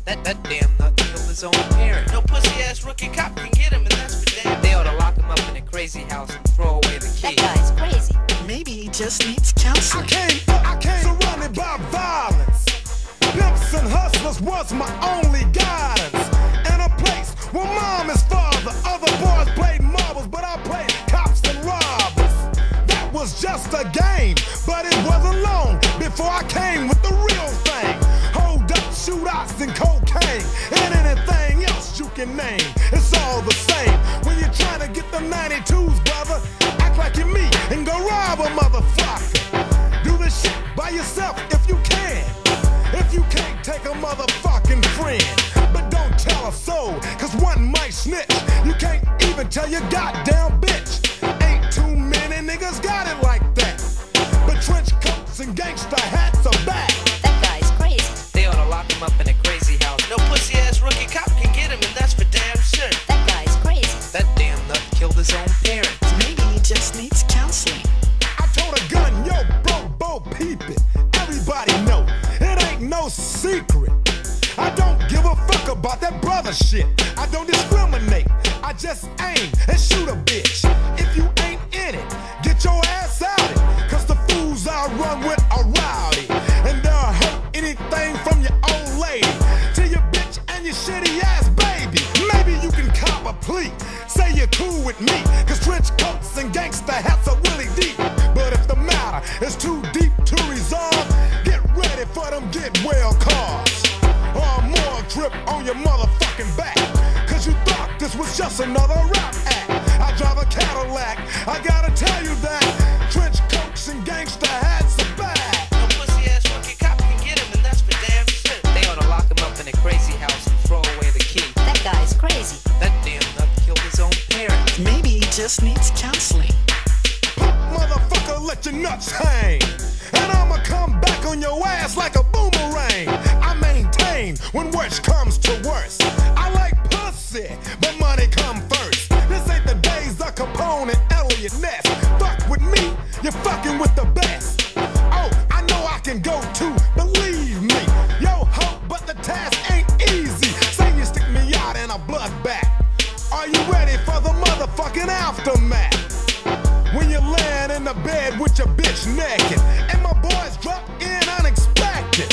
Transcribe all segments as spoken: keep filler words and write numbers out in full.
That that damn nut killed his own parent. No pussy ass rookie cop can get him, and that's for damn. They ought to lock him up in a crazy house and throw away the key. That guy's crazy. Maybe he just needs counseling. I came, I came surrounded by violence. Pimps and hustlers was my only guidance. In a place where mom is father, other boys played marbles, but I played cops and robbers. That was just a game, but it wasn't long before I came with the real thing. Hold up, shootouts and cocaine, and anything else you can name. It's all the same. When you're trying to get the ninety-twos, brother, act like you're me and go rob a motherfucker. Do this shit by yourself if you can. If you can't take a motherfucking friend, but don't tell a soul, cause one might snitch. You can't even tell your goddamn bitch. Ain't too many niggas got it like that. But trench coats and gangsta hats are back. That guy's crazy. They ought to lock him up in a crazy house. No pussy ass rookie cop can get him, and that's for damn sure. That guy's crazy. That damn nut killed his own parent. Maybe he just needs counseling. I told a gun, yo, bro, bo, peep it. Everybody know, it ain't no secret. I don't give a fuck about that brother shit. I don't discriminate, I just aim and shoot a bitch. If you ain't in it, get your ass out it. Cause the fools I run with are rowdy, and they'll hurt anything from your old lady to your bitch and your shitty ass baby. Maybe you can cop a plea, say you're cool with me, cause trench coats and gangsta hats are really deep. But if the matter is too deep to resolve, get ready for them get well cars, or a more trip on your motherfucking back. Cause you thought this was just another rap act. I drive a Cadillac, I gotta tell you that trench coats and gangsta hats are bad. No pussy ass rookie cop can get him, and that's for damn sure. They ought to lock him up in a crazy house and throw away the key. That guy's crazy. That damn nut killed his own parent. Maybe he just needs counseling. Motherfucker, let your nuts hang, and I'ma come back on your ass like a boomerang. I maintain when worse comes to worse. I like pussy, but money come first. This ain't the days of Capone and Elliot Ness. Fuck with me, you're fucking with the best. Oh, I know I can go too, believe me. Yo, hope, but the task ain't easy. Say you stick me out in a bloodbath. Are you ready for the motherfucking aftermath? When you're laying in the bed with your bitch naked, and my boys drop in unexpected.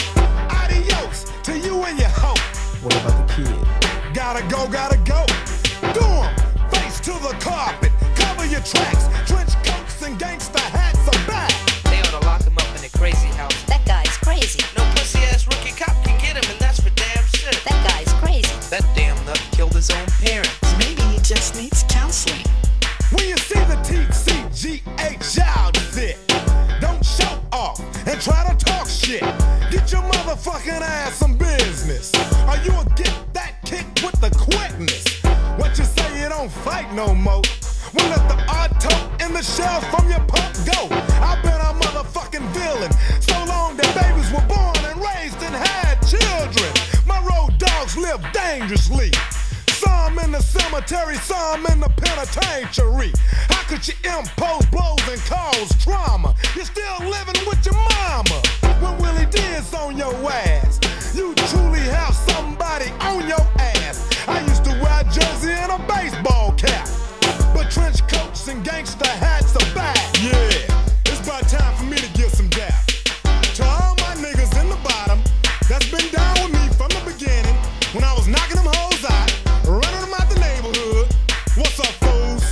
Adios to you and your hoe. What about the kid? Gotta go, gotta go. Do 'em, face to the carpet. Cover your tracks. Trench coats and gangsta hats are back. They ought to lock him up in a crazy house. That guy's crazy. No pussy ass rookie cop can get him, and that's for damn sure. That guy's crazy. That damn nut killed his own parent. Maybe he just needs counseling. When you see the T C G H outfit, don't show off and try to talk shit. Get your motherfucking ass some business, or you'll get that kick with the quickness. What you say, you don't fight no more? Well, let the auto in the shell from your pump go. I've been a motherfucking villain so long that babies were born and raised and had children. My road dogs live dangerously. Some in the cemetery, some in the penitentiary. How could you impose blows and cause trauma? You're still living with your mama when Willie D's on your ass. You truly have somebody on your ass. I used to wear a jersey and a baseball cap, but trench coats and gangsta hats are back. Yeah, it's about time for me to give some dap to all my niggas in the bottom that's been down with me from the beginning when I was knocking them hoes out, running them out the neighborhood. What's up, fools?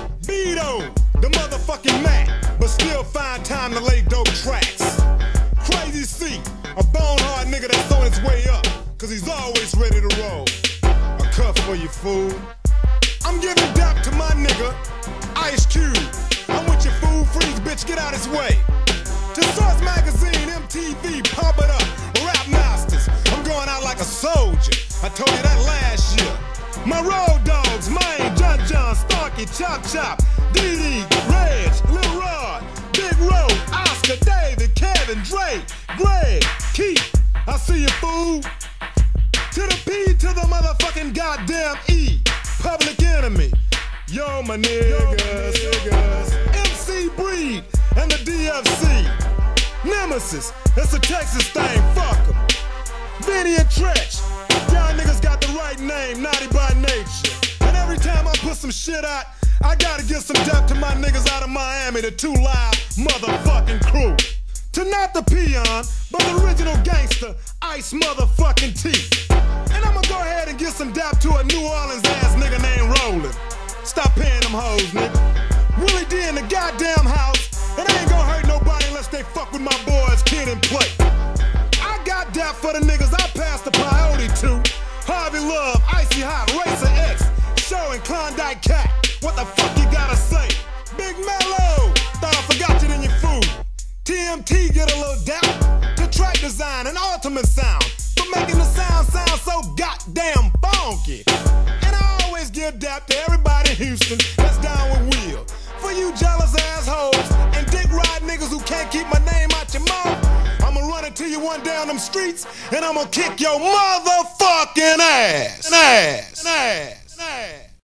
Beto, the motherfucking Mac, but still find time to lay dope tracks. Crazy C, a bone hard nigga that's on his way up, cause he's always ready to roll. A cuff for you, fool. I'm giving dap to my nigga, Ice Cube. I'm with your fool, freeze, bitch, get out his way. To Source Magazine, M T V, pump it up, Rap Masters. I'm going out like a soldier, I told you that last year. My road dogs, Mine, John John, Starkey, Chop Chop, Dee Dee, Reg, Lil Rod, Big Road, Oscar, David, Kevin, Dre, Greg, Keith. I see you, fool. To the P, to the motherfucking goddamn E. Public Enemy. Yo, my niggas. M C Breed and the D F C. Nemesis, it's a Texas thing, fuck 'em. Benny and Tretch, y'all right name, naughty by nature. And every time I put some shit out, I gotta give some depth to my niggas out of Miami, the Two Live motherfucking crew. To not the peon, but the original gangster, Ice motherfucking T. And I'ma go ahead and give some dap to a New Orleans ass nigga named Rollin'. Stop paying them hoes, nigga. Willie D in the goddamn house, and I ain't gonna hurt nobody unless they fuck with my boys, Kid and Play. I got dap for the niggas I passed the peyote to. Harvey Love, Icy Hot, Racer X, Show and Klondike Cat. What the fuck you gotta say? Big Mellow, thought I forgot you in your food. T M T get a little dap to track design and ultimate sound for making the sound sound so goddamn funky. And I always give dap to everybody in Houston that's down with Will. For you jealous assholes and dick ride niggas who can't keep my name out your mouth, I'ma run it to you one down them streets and I'ma kick your motherfucking ass. Ass. Ass.